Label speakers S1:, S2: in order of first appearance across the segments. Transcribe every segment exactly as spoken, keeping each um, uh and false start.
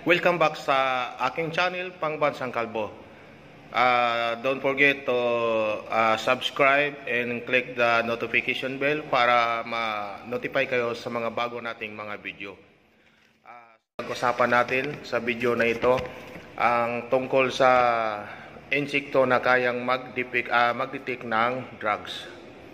S1: Welcome back sa aking channel, Pambansang Kalbo. Uh, don't forget to uh, subscribe and click the notification bell para ma-notify kayo sa mga bago nating mga video. Uh, Pag-usapan natin sa video na ito ang tungkol sa insekto na kayang mag-detect uh, mag-detect ng drugs.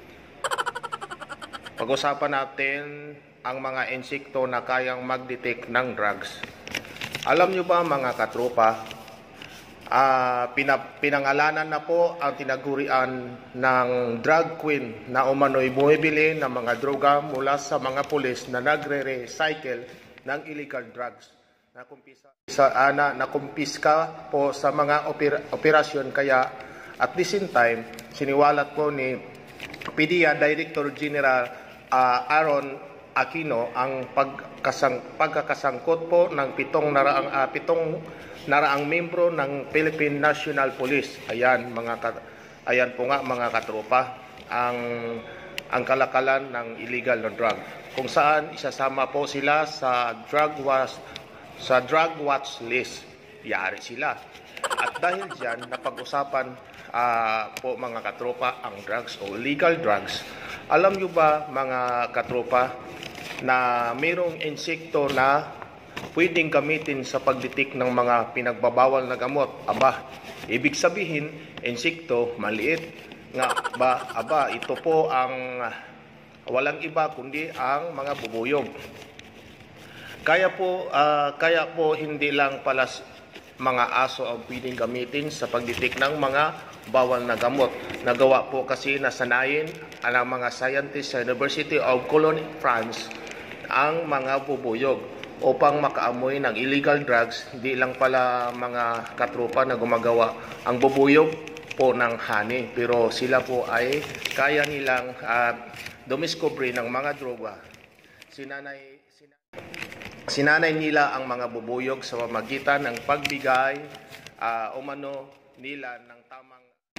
S1: Pag-usapan natin ang mga insekto na kayang mag-detect ng drugs. Alam nyo ba mga katropa, uh, pinap pinangalanan na po ang tinagurian ng drug queen na umano'y bumibili ng mga droga mula sa mga pulis na nagre-recycle ng illegal drugs. Nakumpisa, sa, uh, na, nakumpiska po sa mga oper operasyon kaya at the same time, siniwalat po ni P D E A Director General uh, Aaron Aquino ang pagkasang, pagkakasangkot po ng pitong naraang, uh, pitong naraang membro ng Philippine National Police. Ayan, mga kat ayan po nga mga katropa, ang, ang kalakalan ng illegal na drug. Kung saan isasama po sila sa drug watch, sa drug watch list. Yari sila. At dahil dyan, napag-usapan uh, po mga katropa ang drugs o illegal drugs. Alam nyo ba mga katropa na mayroong insekto na pwedeng gamitin sa pagdetek ng mga pinagbabawal na gamot? Aba, ibig sabihin, insekto, maliit nga ba? Aba, ito po ang walang iba kundi ang mga bubuyog. Kaya po, uh, kaya po hindi lang pala mga aso ang pwedeng gamitin sa pagdetek ng mga bawal na gamot. Nagawa po kasi na sanayin ang mga scientists sa University of Cologne, France, ang mga bubuyog upang makaamoy ng illegal drugs. Hindi lang pala mga katropa na gumagawa ang bubuyog po ng honey, pero sila po ay kaya nilang uh, dumiskobre ng mga droga. Sinanay, sinanay, sinanay nila ang mga bubuyog sa pamamagitan ng pagbigay uh, umano nila ng tamang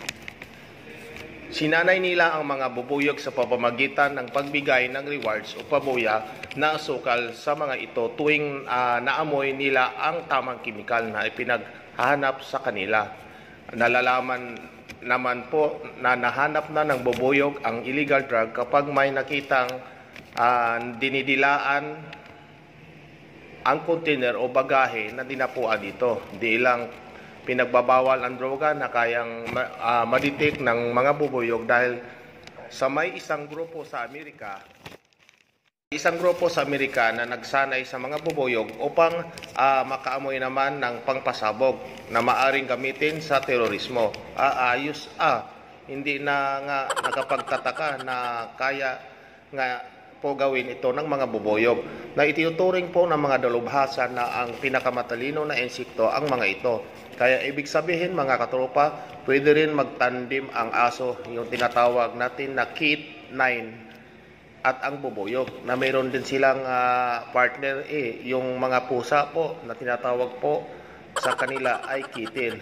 S1: Sinanay nila ang mga bubuyog sa pamamagitan ng pagbigay ng rewards o pabuya na asukal sa mga ito tuwing uh, naamoy nila ang tamang kimikal na ipinaghahanap sa kanila. Nalalaman naman po na nahanap na ng bubuyog ang illegal drug kapag may nakitang uh, dinidilaan ang container o bagahe na dinapuan dito. Di lang pinagbabawal ang droga na kayang uh, madetect ng mga bubuyog dahil sa may isang grupo sa Amerika isang grupo sa Amerika na nagsanay sa mga bubuyog upang uh, makaamoy naman ng pangpasabog na maaring gamitin sa terorismo. Ah, ayos ah, hindi na nga nakapagtataka na kaya nga po gawin ito ng mga bubuyog na itinuturing po ng mga dalubhasa na ang pinakamatalino na insekto ang mga ito. Kaya ibig sabihin mga katropa, pwede rin magtandim ang aso, yung tinatawag natin na kit nine, at ang bubuyog na mayroon din silang uh, partner eh, yung mga pusa po na tinatawag po sa kanila ay kitin.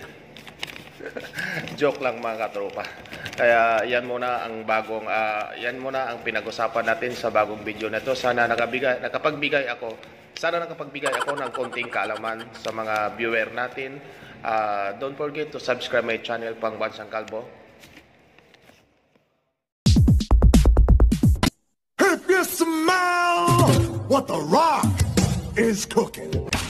S1: Joke lang mga katropa. Kaya yan muna ang bagong uh, yan muna ang pinag-usapan natin sa bagong video na to. Sana nakabigay, nakapagbigay ako. Sana nakapagbigay ako ng konting kaalaman sa mga viewer natin. Uh, don't forget to subscribe my channel, Pambansang Kalbo.
S2: If you smell what the rock is cooking.